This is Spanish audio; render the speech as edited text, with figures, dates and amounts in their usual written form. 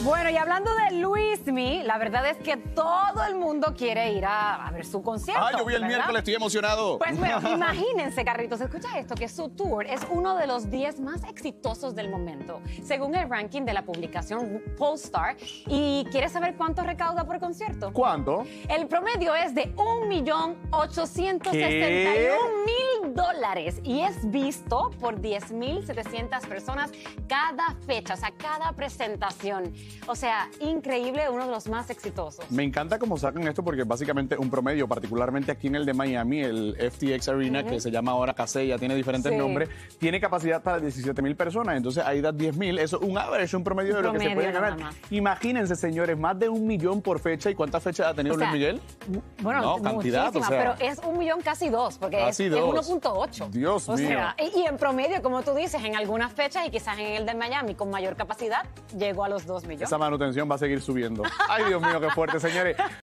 Bueno, y hablando de Luismi, la verdad es que todo el mundo quiere ir a ver su concierto. Ah, yo vi el ¿verdad? miércoles, estoy emocionado. Pues bueno, imagínense, Carritos, escucha esto, que su tour es uno de los 10 más exitosos del momento, según el ranking de la publicación Pollstar. ¿Y quieres saber cuánto recauda por concierto? ¿Cuánto? El promedio es de $1.861.000 y es visto por 10.700 personas cada fecha, o sea, cada presentación. O sea, increíble, uno de los más exitosos. Me encanta cómo sacan esto porque básicamente un promedio, particularmente aquí en el de Miami, el FTX Arena, que se llama ahora Kaseya, tiene diferentes nombres, tiene capacidad para 17,000 personas. Entonces ahí das 10,000, eso es un average, un promedio de lo que se puede ganar. Imagínense, señores, más de 1 millón por fecha. ¿Y cuántas fechas ha tenido Luis Miguel? Bueno, no, cantidad, muchísima, o sea, pero es 1 millón casi 2, porque casi es 1.8. Dios mío. Sea, y en promedio, como tú dices, en algunas fechas y quizás en el de Miami con mayor capacidad, llegó a los 2 millones. Esa manutención va a seguir subiendo. Ay, Dios mío, qué fuerte, señores.